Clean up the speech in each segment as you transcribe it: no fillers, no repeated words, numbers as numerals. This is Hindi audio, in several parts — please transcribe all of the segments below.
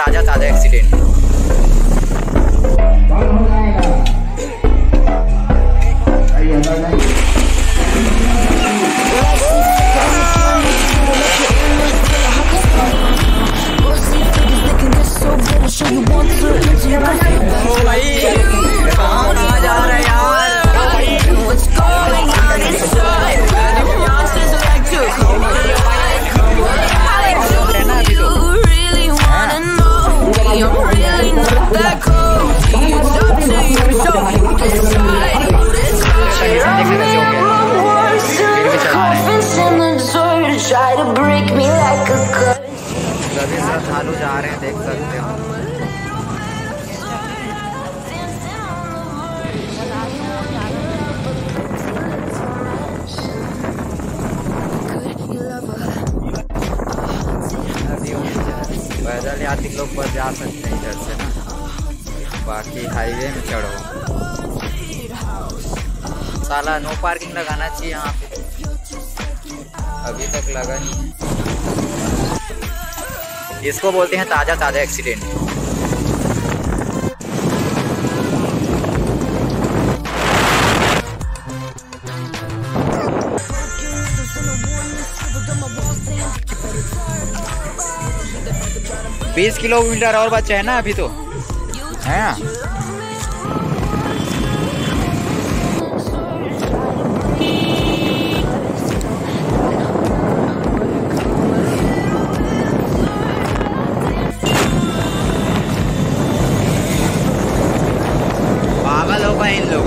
ताज़ा ताज़ा एक्सीडेंट। कहाँ जा रहे यार? सभी श्रद्धालु जा रहे हैं, देख सकते हो। पैदल यात्री लोग पर जा सकते हैं इधर से ना, बाकी हाईवे में चढ़ो। साला नो पार्किंग लगाना चाहिए यहाँ पे, अभी तक लगा नहीं। इसको बोलते हैं ताज़ा ताज़ा एक्सीडेंट। बीस किलोमीटर और बचा है ना अभी तो, है ना? पागल हो गए इन लोग।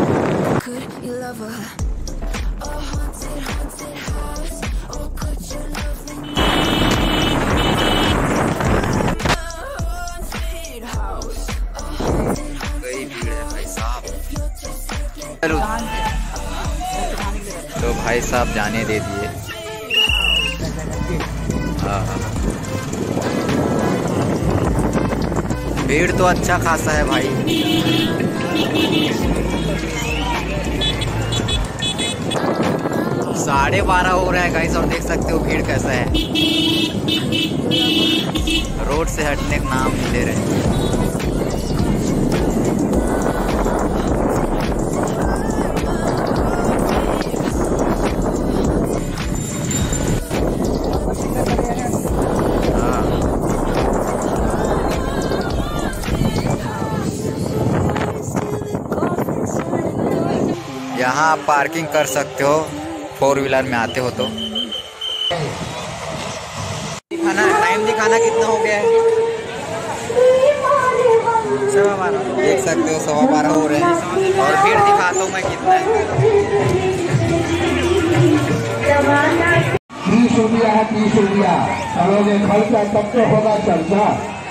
तो भाई साहब जाने दे दिए। भीड़ तो अच्छा खासा है भाई। साढ़े 12 हो रहा है गाइस, और देख सकते हो भीड़ कैसा है। रोड से हटने का नाम नहीं ले रहे। यहाँ आप पार्किंग कर सकते हो, 4 व्हीलर में आते हो तो। टाइम दिखाना कितना हो गया है? 12:15 देख सकते हो, 12:15 हो रहे हैं। और फिर दिखाता हूँ मैं कितना है। 30 रुपया है, 30 रुपया। चलोगे खर्चा तब तो होगा चर्चा।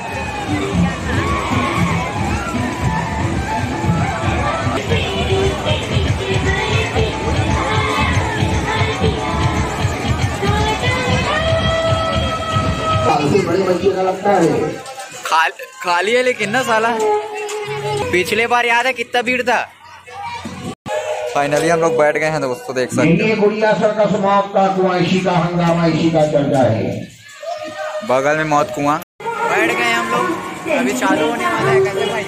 बड़े बच्चे का लगता है खाली है लेकिन ना साला। पिछले बार याद है कितना भीड़ था। फाइनली हम लोग बैठ गए हैं दोस्तों, देख सकते हैं। गुड़िया सर का समाप्त का कुआं, इसी का हंगामा, इसी का चर्चा है। बगल में मौत कुआं। बैठ गए हम लोग, अभी चालू होने वाला है। कैसे भाई?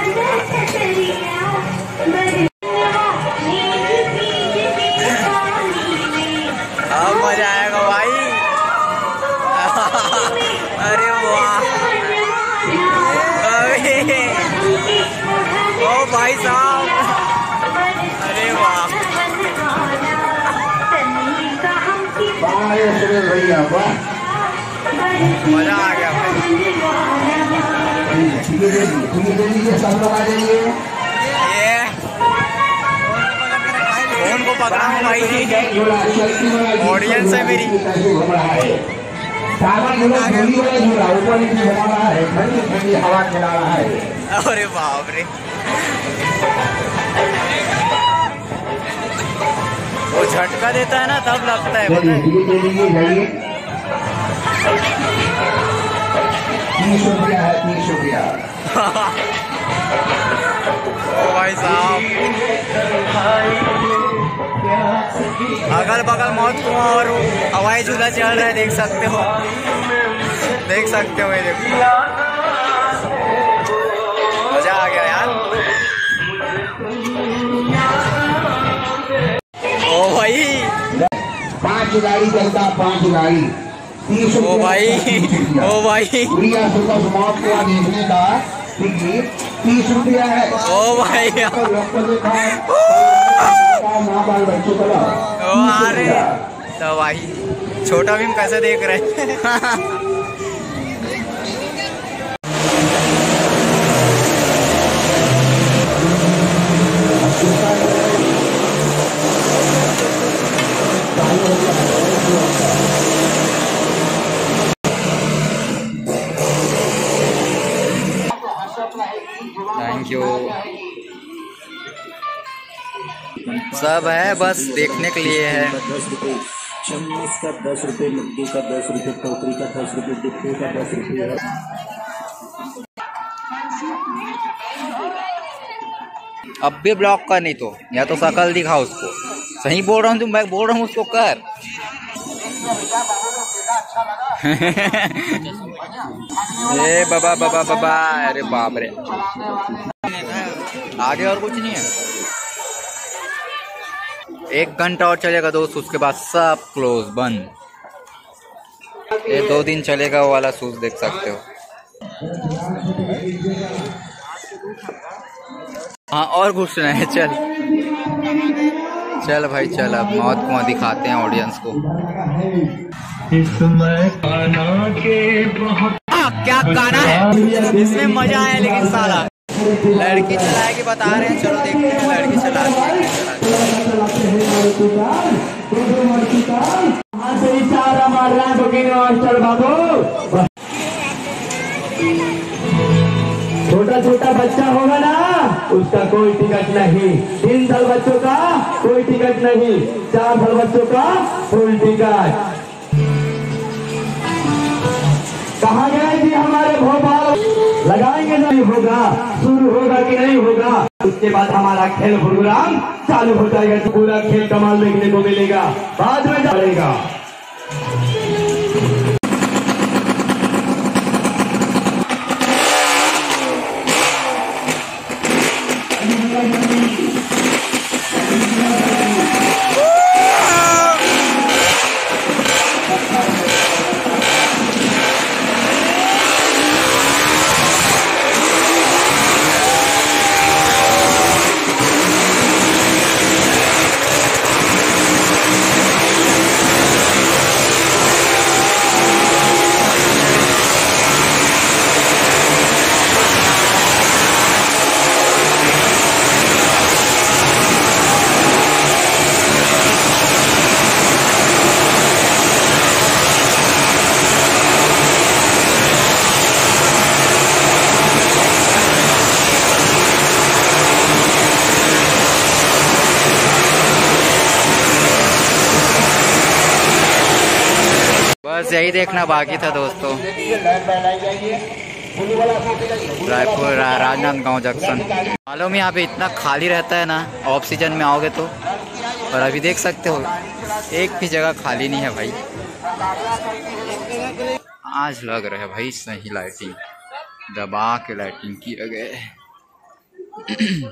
अब मजा आएगा भाई। अरे वाह, ओ भाई साहब, अरे वाह, मजा आ गया भाई। फोन को पकड़ा हूँ भाई, ऑडियंस है मेरी। हवा खिला रहा है। अरे बाप रे, वो झटका देता है ना तब लगता है। 30 रुपया है, 30 रुपया। ओ भाई साहब, अगल बगल मौत कुआं और हवाई झूला चल रहा है, देख सकते हो, देख सकते हो ये देखो। 5 गाड़ी चलता, 5 गाड़ी 30 ओ भाई, ओ भाई, प्रिया सुतस मौत को देखने का टिकट 30 रुपया है। ओ भाई, बच्चों का ओ अरे तो भाई छोटा भीम कैसे देख रहे हैं। Thank you. सब है बस देखने के लिए है। 10 रुपये चम्मच का, 10 रुपये मग्गे का, 10 रुपये टोकरी का, 10 रुपये डिब्बे का, 10 रुपये। अब भी ब्लॉक कर, नहीं तो या तो शकल दिखा उसको। सही बोल रहा हूँ, तुम मैं बोल रहा हूँ उसको कर। ए बाबा बाबा बाबा, अरे बाप रे, आगे और कुछ नहीं है। 1 घंटा और चलेगा दोस्त, उसके बाद सब क्लोज बंद। ये 2 दिन चलेगा वो वाला शूज, देख सकते हो। हाँ और घुसना है, चल चल भाई चल, अब मौत को दिखाते हैं ऑडियंस को। क्या गाना है इसमें, मजा आया। लेकिन साला लड़की चलाएगी बता रहे हैं, चलो देखते हैं लड़की चलाती है। छोटा छोटा बच्चा होगा ना, उसका कोई टिकट नहीं। 3 साल बच्चों का कोई टिकट नहीं, 4 साल बच्चों का फुल टिकट। कहाँ गए जी हमारे भोपाल? लगाएंगे नहीं होगा, शुरू होगा कि नहीं होगा, उसके बाद हमारा खेल प्रोग्राम चालू हो जाएगा। तो पूरा खेल कमाल देखने को मिलेगा, बाद में चलेगा। बस यही देखना बाकी था दोस्तों। रायपुर राजनांदगांव जंक्शन। मालूम यहाँ पे इतना खाली रहता है ना, ऑफ सीजन में आओगे तो। और अभी देख सकते हो एक भी जगह खाली नहीं है भाई। आज लग रहा है भाई सही लाइटिंग, दबा के लाइटिंग किया गया है।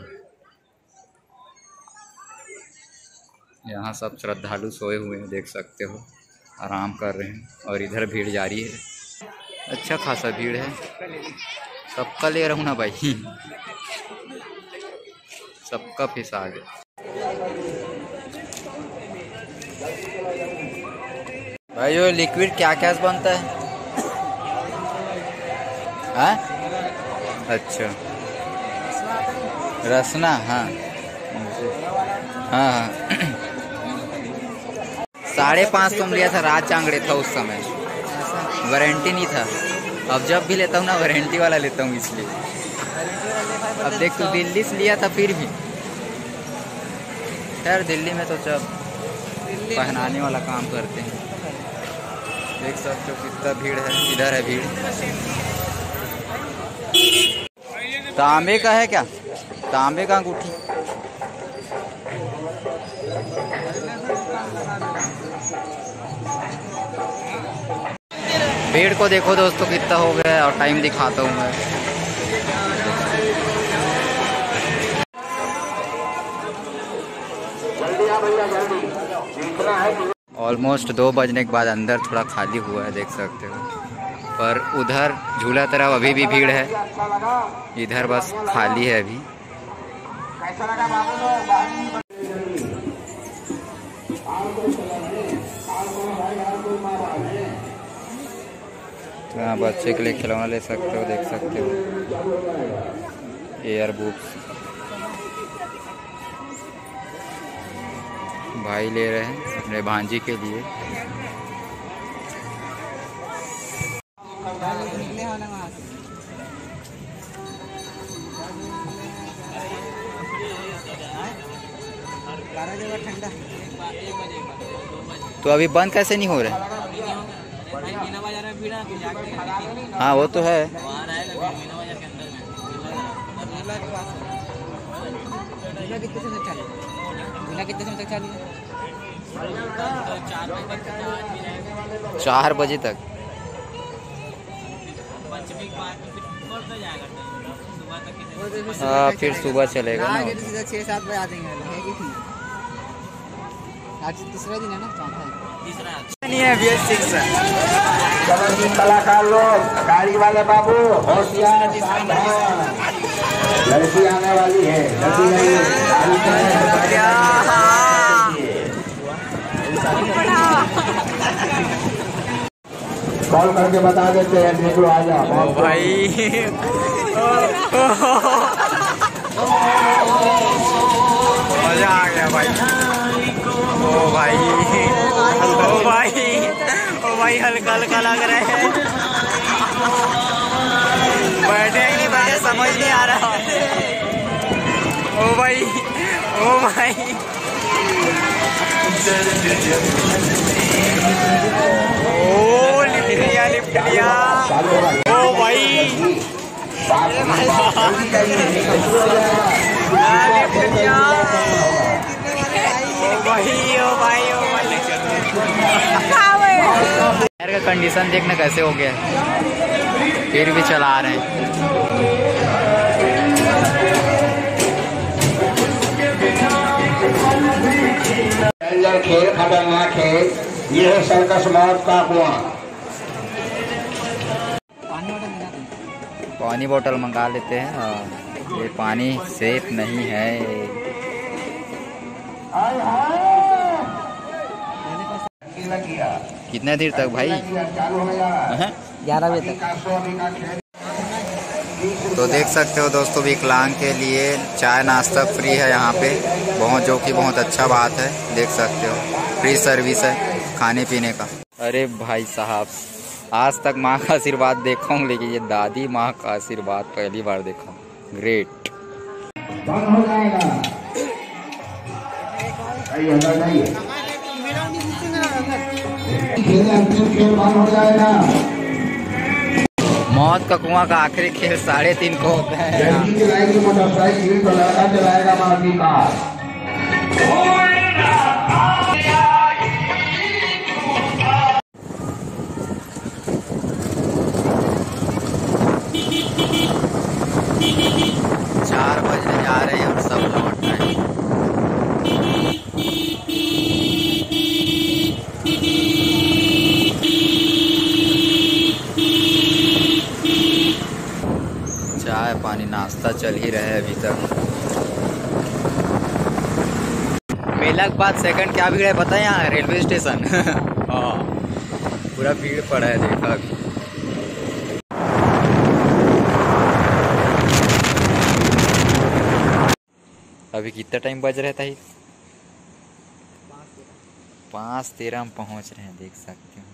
यहाँ सब श्रद्धालु सोए हुए हैं, देख सकते हो आराम कर रहे हैं। और इधर भीड़ जारी है, अच्छा खासा भीड़ है। सबका ले रहा हूँ ना भाई, सबका फीस आ गया भाई। ये लिक्विड क्या क्या बनता है? हाँ अच्छा, रसना, हाँ हाँ हाँ। 550 लिया था, राज चांगड़े था उस समय, वारंटी नहीं था। अब जब भी लेता हूँ ना वारंटी वाला लेता हूँ, इसलिए। अब देख तू दिल्ली से लिया था, फिर भी यार दिल्ली में तो जब पहनाने वाला काम करते हैं। देख सकते हो कितना भीड़ है, इधर है भीड़। तांबे का है क्या? तांबे का अंगूठी। भीड़ को देखो दोस्तों कितना हो गया है, और टाइम दिखाता हूँ मैं। ऑलमोस्ट 2 बजने के बाद अंदर थोड़ा खाली हुआ है, देख सकते हो। पर उधर झूला तरफ अभी भी भीड़ है, इधर बस खाली है अभी। तो यहाँ बच्चे के लिए खिलौना ले सकते हो, देख सकते हो। एयर बुक्स भाई ले रहे हैं अपने भांजी के लिए। तो अभी बंद कैसे नहीं हो रहा? हाँ वो तो है। कितने समय तक चालू है? 4 बजे तक। हाँ फिर सुबह चलेगा ना। 6-7 बजे आ जाएंगे। आज तीसरा दिन है ना, तीसरा नहीं है। BS6 चलो जी कलाकार लोग, गाड़ी वाले बाबू होशियार, लड़की आने वाली है। कॉल करके बता देते हैं, निकलो आ जाओ भाई। मजा आ गया भाई। ओ भाई, ओ भाई, ओ भाई, हल्का हल्का लग रहा है। बैठे ही नहीं, बैठे समझ नहीं आ रहा। ओ भाई, ओ भाई, ओ लिफ्ट लिया, लिफ्ट लिया। ओ भाई, लिफ्ट लिया। ओ भाई, ओ भाई, ओ भाई। टायर का कंडीशन देखना कैसे हो गया, फिर भी चला रहे हैं। खेल खतरनाक खेल, ये है सर्कस मौत का कुआं। पानी बोतल मंगा लेते हैं। ये पानी सेफ नहीं है। कितने देर तक भाई? 11 बजे तक। तो देख सकते हो दोस्तों, विकलांग के लिए चाय नाश्ता फ्री है यहाँ पे, जो कि बहुत अच्छा बात है। देख सकते हो फ्री सर्विस है खाने पीने का। अरे भाई साहब, आज तक माँ का आशीर्वाद देखा हूँ, लेकिन ये दादी माँ का आशीर्वाद पहली बार देखा। ग्रेट। बंद हो जाएगा। खेल बंद हो जाएगा। मौत का कुआं का आखिरी खेल 3:30 को होता है। लड़की चलाएगी मोटरसाइकिल, तो लड़का चलाएगा मारुति कार। बजने जा रहे हैं और सब लौट रहे हैं। चाय पानी नाश्ता चल ही रहा है अभी तक। मेला के बाद सेकंड क्या भीड़ है पता है? यहाँ रेलवे स्टेशन। हाँ पूरा भीड़ पड़ा है, देखा अभी। अभी कितना टाइम बज रहा था? 5:13 हम पहुँच रहे हैं, देख सकते हो।